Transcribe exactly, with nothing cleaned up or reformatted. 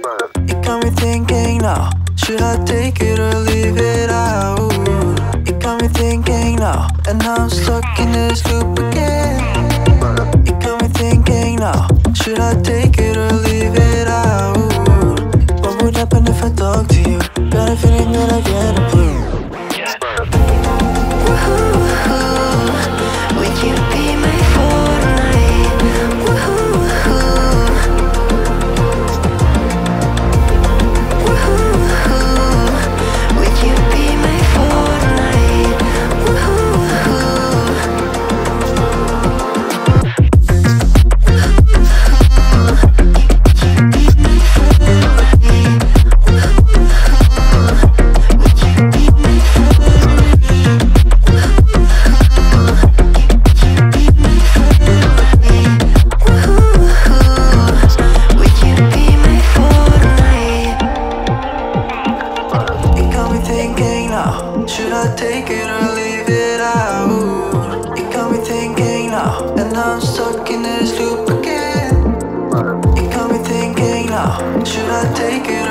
It got me thinking now, should I take it or leave it out? It got me thinking now, and now I'm stuck in this loop again. It got me thinking now, should I take it or leave it out? What would happen if I talk to you? Got a feeling that I get a clue. Would you be my fortnight? Woohoo, woohoo. Would you be my fortnight? Should I take it or leave it out? It got me thinking now, and now I'm stuck in this loop again. It got me thinking now, should I take it